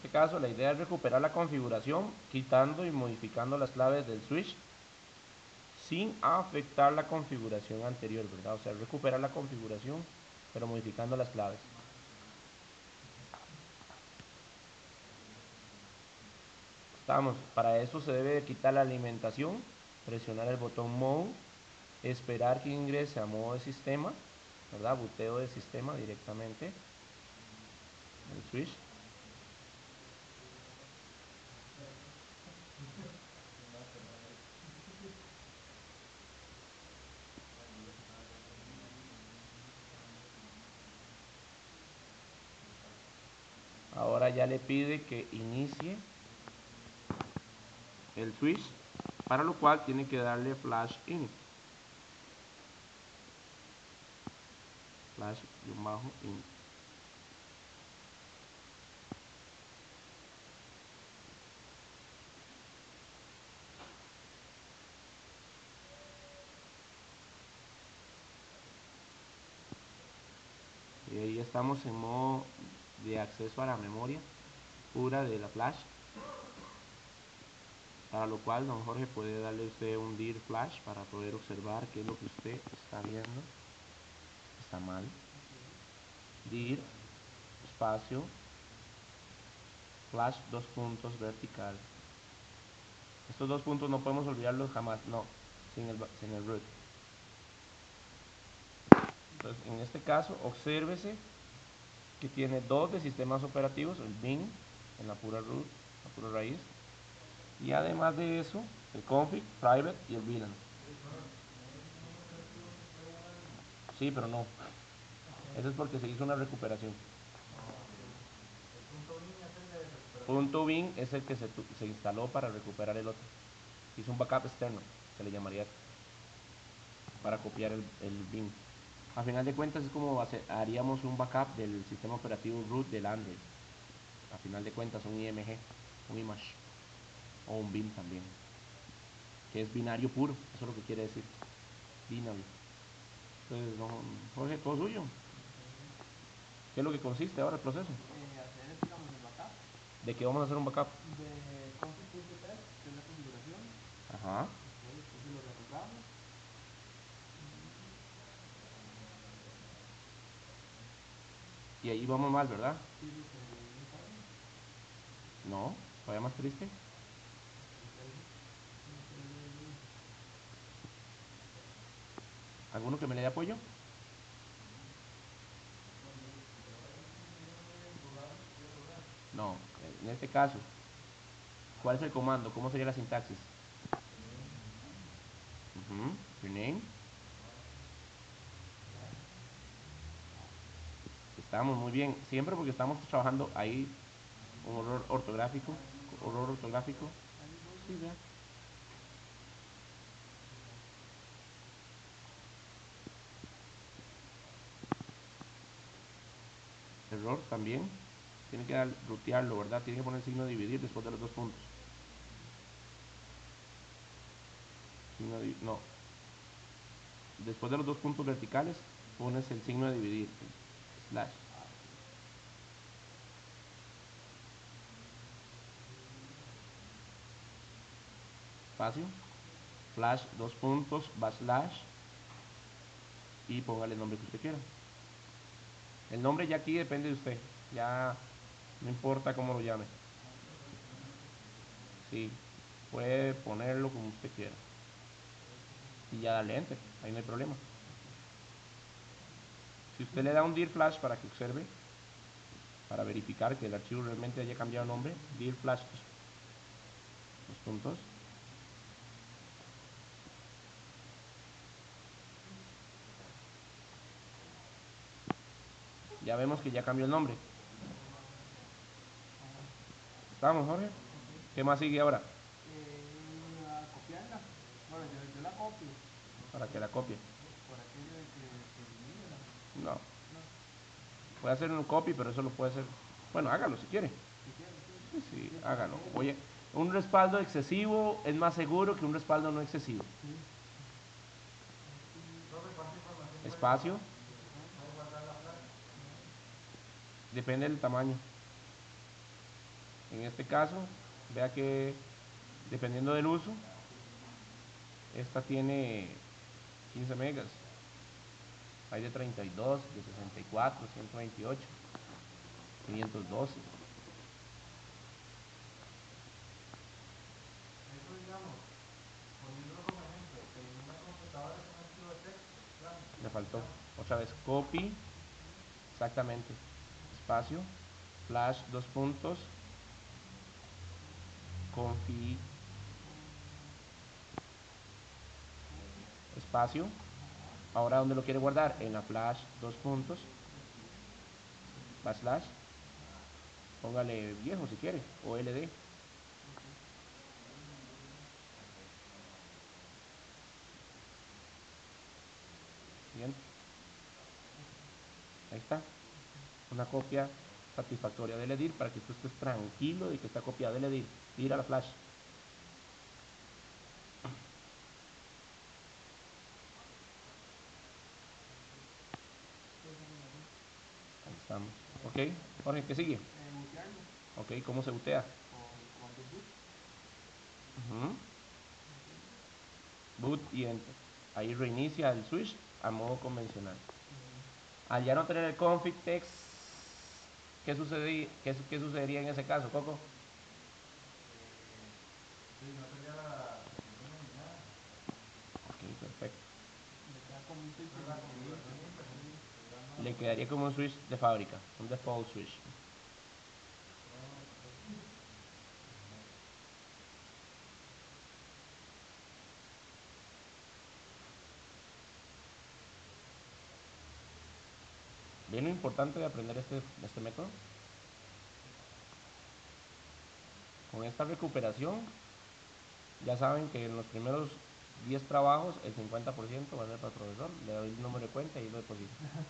este caso la idea es recuperar la configuración quitando y modificando las claves del switch sin afectar la configuración anterior, ¿verdad? O sea, recuperar la configuración pero modificando las claves. Para eso se debe quitar la alimentación, presionar el botón Mode, esperar que ingrese a modo de sistema, ¿verdad? Boteo de sistema directamente, el switch. Ahora ya le pide que inicie el switch, para lo cual tiene que darle flash init. Flash-init. Y ahí estamos en modo de acceso a la memoria pura de la flash, para lo cual don Jorge puede darle usted un dir flash para poder observar qué es lo que usted está viendo. Está mal. Dir espacio flash 2 puntos vertical. Estos 2 puntos no podemos olvidarlos jamás, no, sin el root. Entonces, en este caso, obsérvese que tiene 2 de sistemas operativos, el bin en la pura root, la pura raíz, y además de eso, el config, private y el VLAN. Sí, pero no. Eso es porque se hizo una recuperación. Punto bin es el que se instaló para recuperar el otro. Hizo un backup externo, se le llamaría, para copiar el bin. A final de cuentas es como haríamos un backup del sistema operativo root del Android. A final de cuentas un IMG, un image o un bin también, que es binario puro, eso es lo que quiere decir, binario. Entonces, Jorge, todo suyo. ¿Qué es lo que consiste ahora el proceso? Hacer, digamos, el backup. ¿De qué vamos a hacer un backup? De config.test, que es la configuración. Ajá. Entonces lo renombramos. Y ahí vamos mal, ¿verdad? Sí, porque no sabe. No, todavía más triste. ¿Alguno que me le dé apoyo? No, en este caso, ¿cuál es el comando? ¿Cómo sería la sintaxis? Rename. Estamos muy bien, siempre porque estamos trabajando ahí un error ortográfico, Sí, vea. Error también. Tiene que rutearlo, ¿verdad? Tiene que poner el signo de dividir después de los 2 puntos. No. Después de los 2 puntos verticales, pones el signo de dividir. Slash. Espacio. Flash 2 puntos, backslash. Y póngale el nombre que usted quiera. El nombre ya aquí depende de usted. Ya no importa cómo lo llame. Sí, puede ponerlo como usted quiera. Y ya darle enter, ahí no hay problema. Si usted le da un dir flash para que observe, para verificar que el archivo realmente haya cambiado nombre, dir flash 2 puntos. Ya vemos que ya cambió el nombre. ¿Estamos, Jorge? ¿Qué más sigue ahora? A copiarla. Bueno, yo la copio. Para que la copie. Por aquello de que elimine No. No. Puede hacer un copy, pero eso lo puede hacer. Bueno, hágalo si quiere. Si quiere, Sí, hágalo. Oye, un respaldo excesivo es más seguro que un respaldo no excesivo. Espacio. Depende del tamaño. En este caso, vea que dependiendo del uso, esta tiene 15 megas. Hay de 32, de 64, 128, 512. Eso, digamos, poniéndolo como ejemplo, en una computadora es un archivo de texto, claro. Me faltó. Otra vez, copy, exactamente, espacio, flash, dos puntos, config, espacio. Ahora, ¿dónde lo quiere guardar? En la flash, dos puntos, slash, póngale viejo si quiere, o LD. Bien. Ahí está. Una copia satisfactoria del EDIR para que tú estés tranquilo de que está copiado el EDIR. Ir a la flash. Ahí estamos. Ok, Jorge, ¿qué sigue? Butearlo Ok, ¿cómo se butea? con comando boot. Boot y enter. Ahí reinicia el switch a modo convencional. Al ya no tener el config text, ¿qué sucedería en ese caso, Coco? Sí, no tendría la contraseña ni nada. Ok, perfecto. Le queda como un switch Le quedaría como un switch de fábrica, un default switch. Bien, lo importante de aprender este método. Con esta recuperación, ya saben que en los primeros 10 trabajos, el 50% va a ser para el profesor. Le doy el número de cuenta y lo deposito.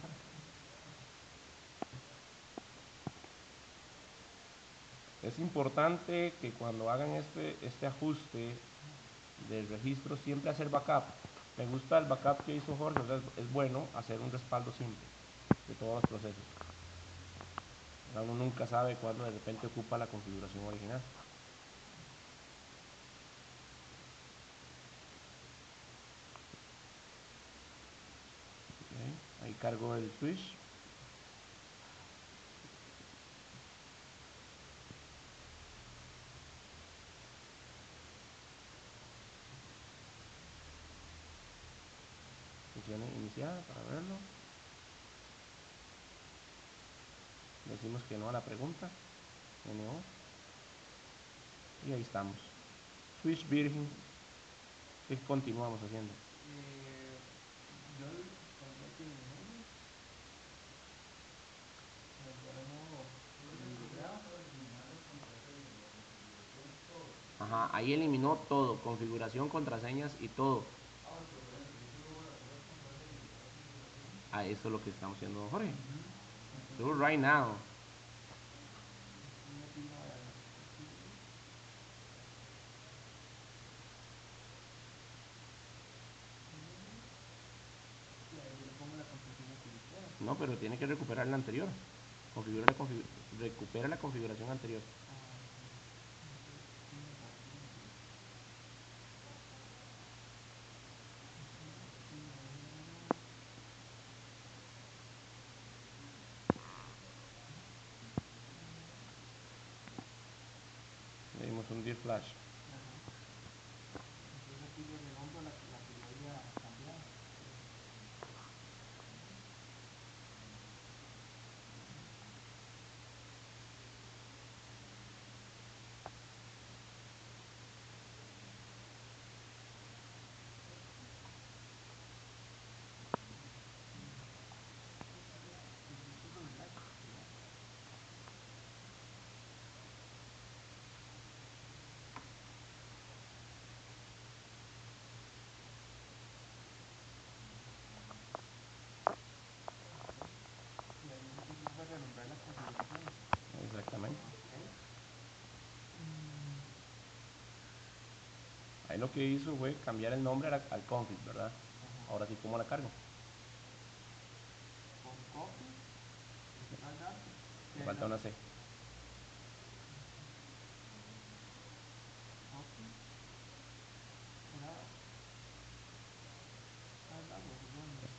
Es importante que cuando hagan este ajuste del registro, siempre hacer backup. Me gusta el backup que hizo Jorge, o sea, es bueno hacer un respaldo simple de todos los procesos. Uno nunca sabe cuándo de repente ocupa la configuración original. Okay. Ahí cargo el switch. Función iniciada para verlo. Decimos que no a la pregunta. NO. Y ahí estamos. Switch virgen. ¿Qué continuamos haciendo? Yo pondría aquí en el menú. Ajá, ahí eliminó todo, configuración, contraseñas y todo. Ah, eso es lo que estamos haciendo, Jorge. Do it right now. No, pero tiene que recuperar la anterior. Recupera la configuración anterior. Le dimos un dir flash. Entonces aquí le renombro la que yo había cambiado. Renombrar las configuraciones. Exactamente. Okay. Ahí lo que hizo fue cambiar el nombre al config, ¿verdad? Ahora sí, ¿cómo la cargo? Con copy, principal dato. Me falta una C.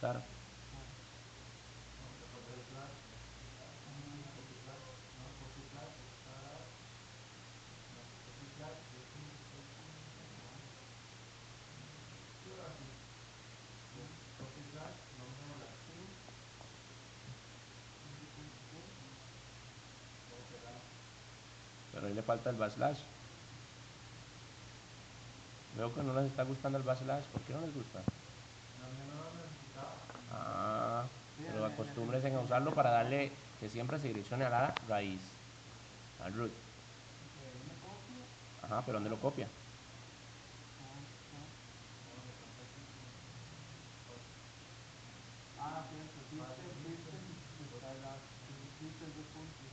Claro. No, recordé el flash. Copy flash. No, copy flash está. No, copy flash es un. Sí, ahora sí. Copy flash, lo mío la pin. Todo pegado. Pero ahí le falta el backslash. Veo que no les está gustando el backslash. ¿Por qué no les gusta? La mía no lo necesitaba. Ah, pero acostúmbrense a usarlo para darle que siempre se direccione a la raíz, al root. Ajá, pero ¿dónde lo copia? No, le falta aquí. Ah, cierto, system, descarga, system dos puntos.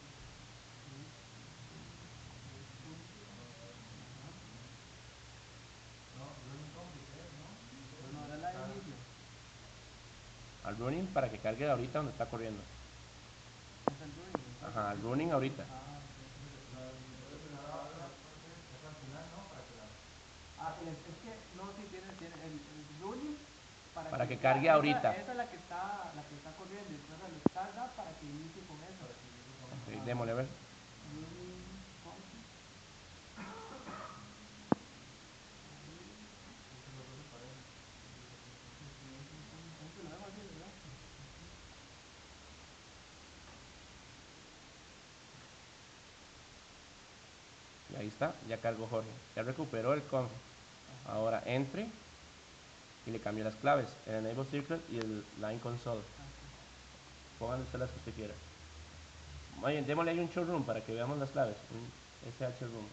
No, running config, ¿no? Bueno, ahora la de inicio. Al running para que cargue ahorita donde está corriendo. Es el running. Ajá, al running ahorita. Ah, ok. Entonces es al final, ¿no? Para que la. Ah, es que, no, sí, tiene el running Para que cargue ahorita. Esa es la que está corriendo, y después el startup para que inicie con esa. Para que inicie con Ok, esa. démosle a ver. Running config. Entonces los dos se parecen. Entonces lo dejo así, ¿verdad? Y ahí está, ya cargó Jorge. Ya recuperó el config. Ahora entre y le cambio las claves, el enable secret y el line console. Pónganle usted las que usted quiera. Oye, démosle ahí un showroom para que veamos las claves. Un SH room.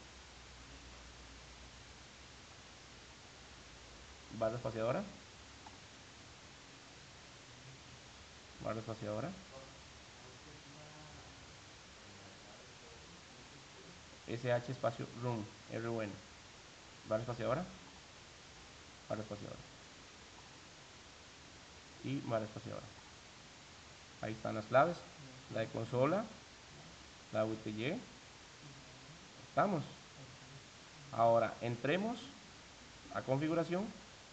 Barra espaciadora. Barra espaciadora. SH espacio room. RUN. Barra espaciadora. Barra espaciadora. Y barra espaciadora. Ahí están las claves. La de consola. La UTY. Estamos. Ahora entremos a configuración.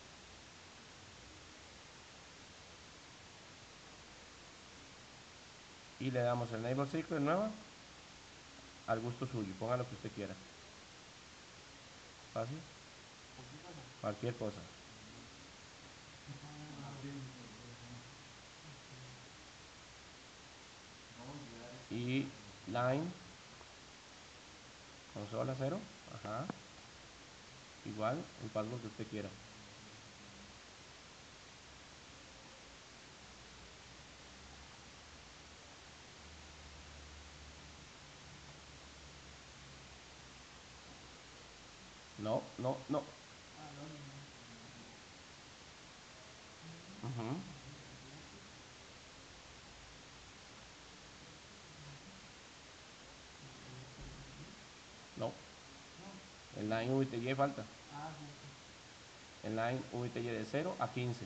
Y le damos el enable secret nueva al gusto suyo. Ponga lo que usted quiera. Fácil. Cualquier cosa. Y line consola 0. Ajá. Igual el password que usted quiera. No, no, no. Ujú. No. El line UTY falta. Ah, sí. El line UTY de 0 a 15.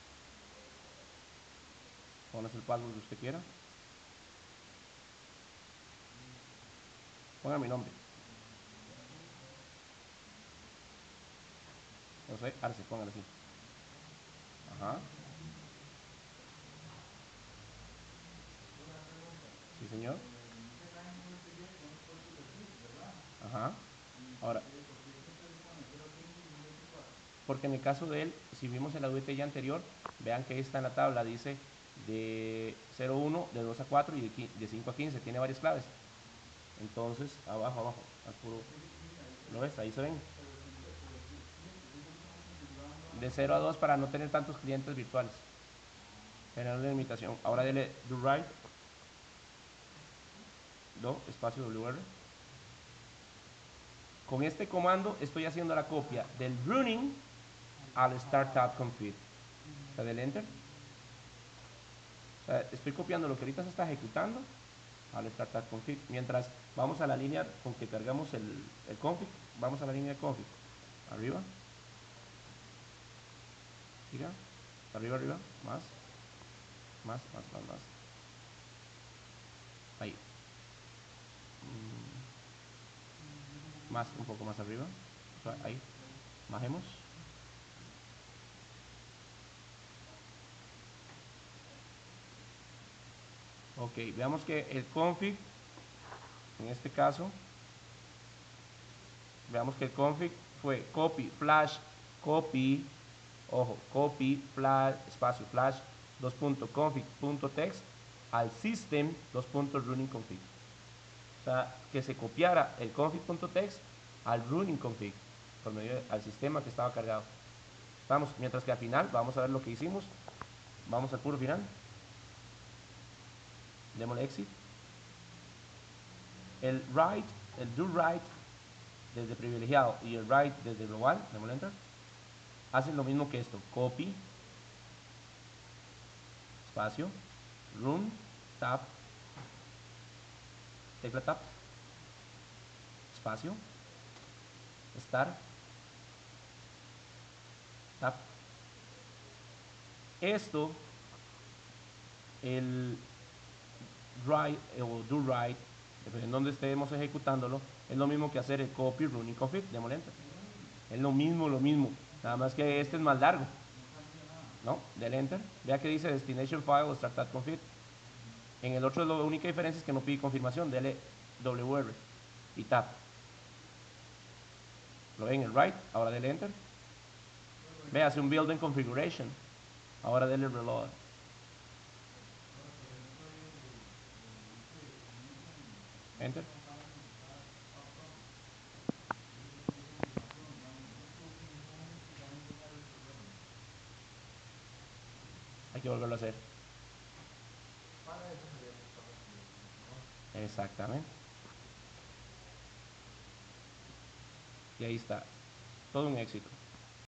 Pones el password que usted quiera. Ponga mi nombre. No sé, Arce, póngale así. Ajá. Una pregunta. Sí, señor. Ese line UTY son los puertos del NIC, ¿verdad? Ajá. ¿Y Ahora, por qué siempre se pone 015 y 124? porque en el caso de él, si vimos en la UTY anterior, vean que ahí está en la tabla, dice de 01, de 2 a 4 y de 5 a 15. Tiene varias claves. Entonces, abajo, al puro. ¿Lo ves? Ahí se ven. Pero siempre lo estamos configurando. De 0 a 2 para no tener tantos clientes virtuales. Generar la limitación. Ahora dele do write. Do, espacio WR. Con este comando estoy haciendo la copia del running al startup config. O sea, del enter. O sea, estoy copiando lo que ahorita se está ejecutando al startup config. Mientras vamos a la línea con que cargamos el config, vamos a la línea de config. Arriba. Siga. Arriba, más. Más. Ahí. Más, un poco más arriba. O sea, ahí. Bajemos. Ok, veamos que el config, en este caso, veamos que el config fue copy flash, copy, ojo, copy flash, espacio flash, config.text al system, running config. O sea, que se copiara el config.text al running config, por medio al sistema que estaba cargado. Vamos, mientras que al final, vamos a ver lo que hicimos. Vamos al puro final. Démosle exit. El write, el do write desde privilegiado y el write desde global, démosle enter, hacen lo mismo que esto. Copy, espacio, run, tab, tecla tab, espacio, start, tab. Esto, el write o do write, dependiendo de donde estemos ejecutándolo, es lo mismo que hacer el copy running config, démosle enter. Es lo mismo, nada más que este es más largo, ¿no? Del enter, vea que dice destination file start config. En el otro, la única diferencia es que no pide confirmación, dele WR y tab. Lo ven en el write, ahora dele enter. Ve, hace un build and configuration, ahora dele reload. Enter. Hay que volverlo a hacer. Para eso sería que estamos haciendo, ¿no? Exactamente. Y ahí está. Todo un éxito.